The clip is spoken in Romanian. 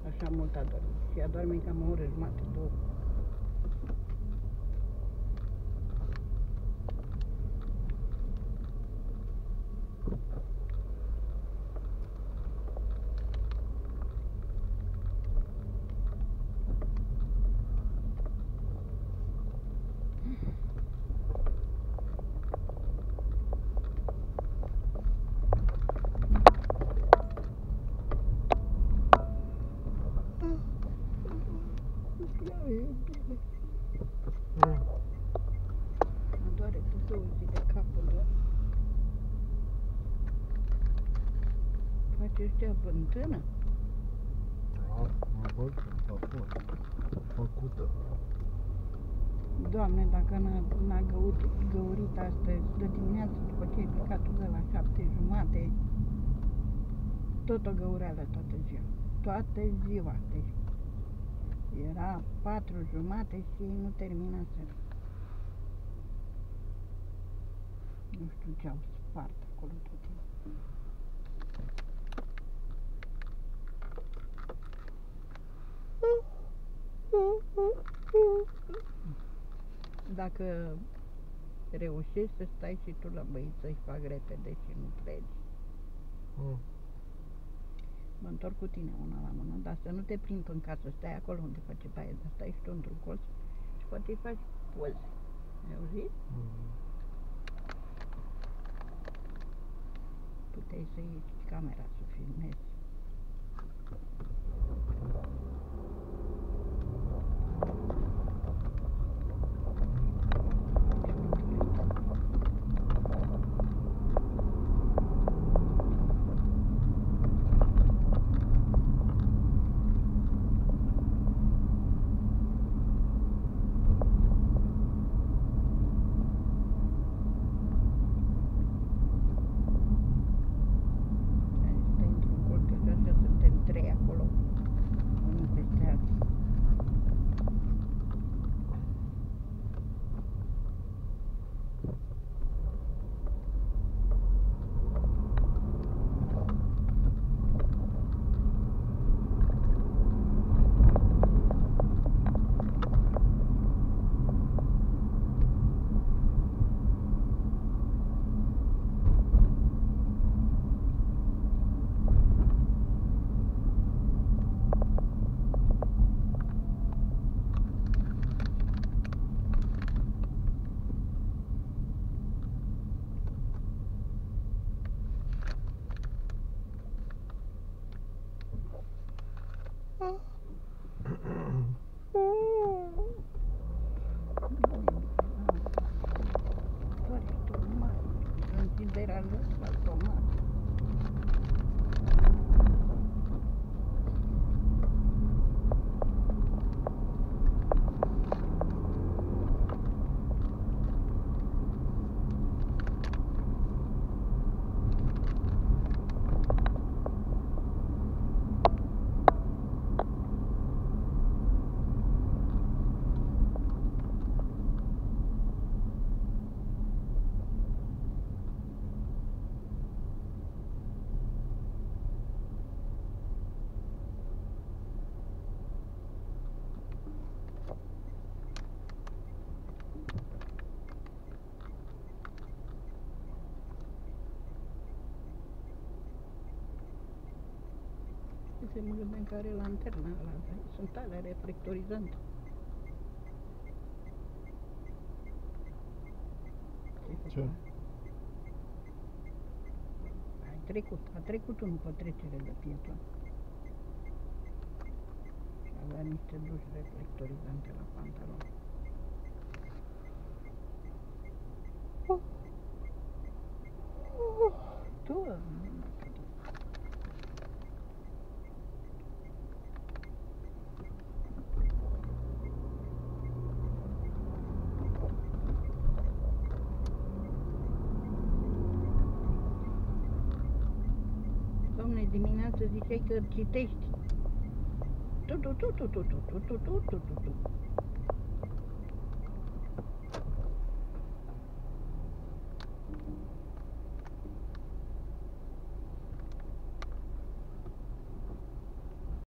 Așa mult a dormit. Și a dormit cam o oră jumătate, două. Mă doare cu 2 zile capul, doar. Face ăștia bântână? Da, mă văd că a făcută. Doamne, dacă n-a găurit astăzi de dimineață, după ce ai plecat tu de la 7:30, tot o găureală toată ziua. Toată ziua. Deci era 4:30 și ei nu terminaseră. Nu știu ce au spart acolo tot timpul. Dacă reușești să stai și tu la băieți să-i fac repede și nu pleci, mă întorc cu tine una la mână, dar să nu te prind în casă, stai acolo unde face baie, dar stai și tu într-un colț și poate îi faci poze. Ai auzit? Puteai să iei camera să filmezi. Se mă gândeam că are lanterna ăla, sunt alea reflectorizante. Ce? A trecut unul pe trecere de pieton. Și avea niște duși reflectorizante la pantalon. Doamne! Dimineața ziceai că citești. Tu.